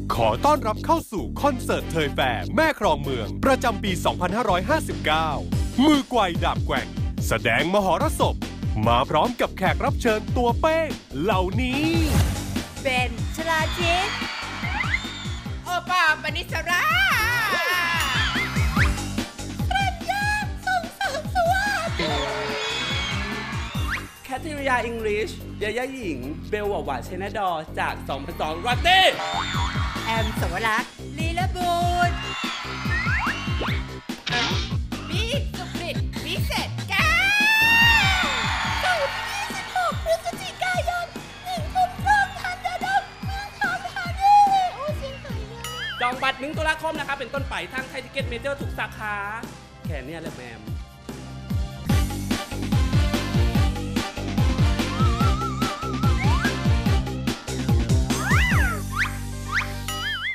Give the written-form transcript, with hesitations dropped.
ขอต้อนรับเข้าสู่คอนเสิร์ตเทยแฟร์แม่ครองเมืองประจำปี 2559 มือไกวดาบแกว่งแสดงมหรสพมาพร้อมกับแขกรับเชิญตัวเป้งเหล่านี้เบนชลาจิตโอป้าปนิสรารัญญาส่งเสริมสวัสดิ์แคทริยาอังกฤษยาย่าหญิงเบลหวานเชนดอจาก2002รัตตี้แอมสวรักษ์ลีลบุตรบีสุกฤตวิเศษแก้วศุกร์ที่26 พฤศจิกายน 1 ทุ่มครึ่งทันเดอร์ดมเมืองทองธานีโอ้เสียงหายเลยจองบัตร1 ตุลาคมนะครับเป็นต้นไปทางไทยทิเก็ตเมเจอร์ทุกสาขาแค่นี้แหละแมม